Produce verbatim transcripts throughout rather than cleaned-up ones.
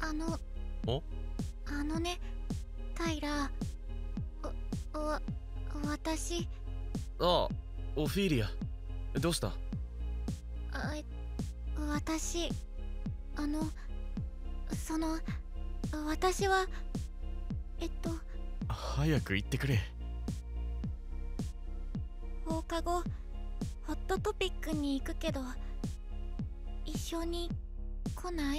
あのおあのね、タイラー、わ私ああ、オフィーリア、どうした？ あ私あのその私はえっと早く言ってくれ。 放課後ホットトピックに行くけど一緒に来ない？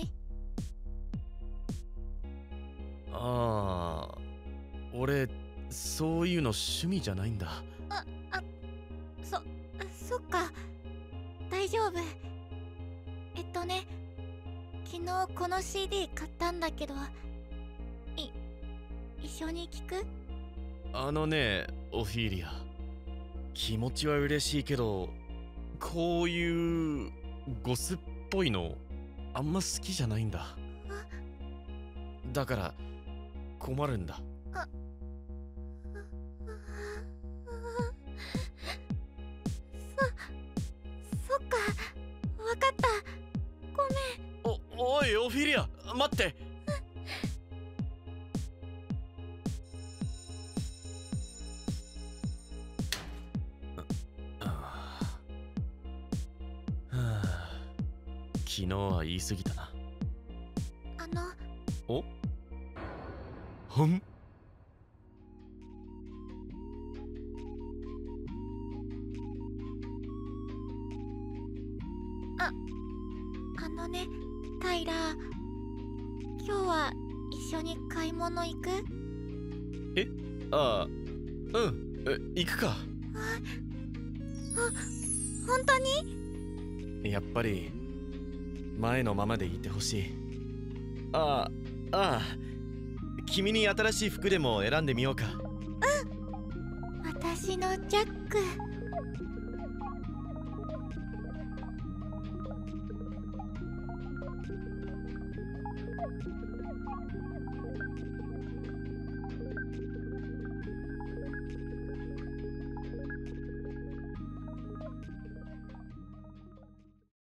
ああ、俺そういうの趣味じゃないんだ。 ああそそっか、大丈夫。えっとね、昨日この シーディー 買ったんだけど、い一緒に聴く？ あのね、オフィーリア、気持ちは嬉しいけど、こういうゴスっぽいのあんま好きじゃないんだ。だから困るんだ。 あそそっか、わかった、ごめん。 おおいオフィーリア、待って。昨日は言い過ぎたな。 あのおはんああのね、タイラー、今日は一緒に買い物行く？ えああ、うんえ行くか。 ああ、本当に？ やっぱり前のままでいてほしい。ああああ、君に新しい服でも選んでみようか。 うん、私のジャック。